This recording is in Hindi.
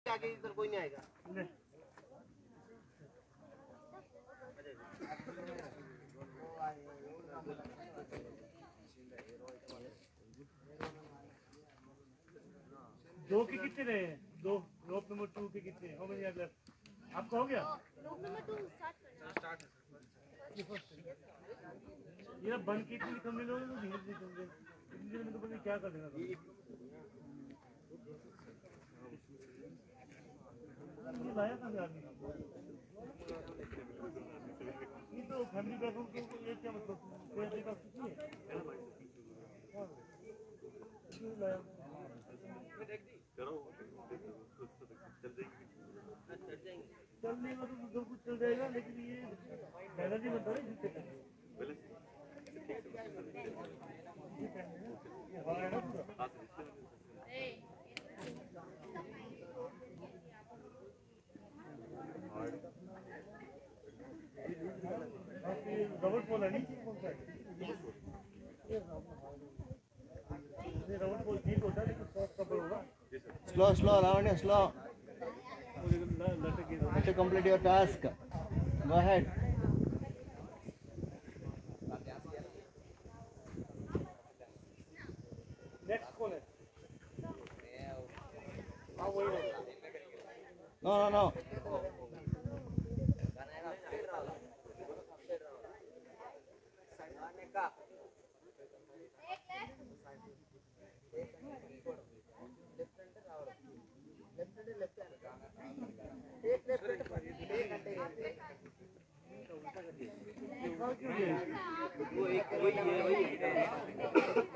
से आगे इधर कोई नहीं आएगा। दो के कितने रहे हैं? दो रोप नंबर 2 के कितने? How many are left? आपका हो गया? रोप नंबर 2 स्टार्ट ये बंद की इतनी कम लोग तो धीरे धीरे चल रहे इतनी देर में तो पता नहीं क्या कर देना था। ये लाया था आदमी ये तो फैमिली बैकग्राउंड को ये क्या मतलब कोई तरीका कुछ नहीं है। लाया चलने में तो सब कुछ चल जाएगा लेकिन ये पहला नहीं बनता है जिससे रबड़ पोल है नहीं कौन सा है रबड़ पोल ठीक होता है लेकिन सॉफ्ट कवर होगा। Slow, Lavanya, slow. To complete your task. Go ahead. Next कौन है? No. वो एक वही है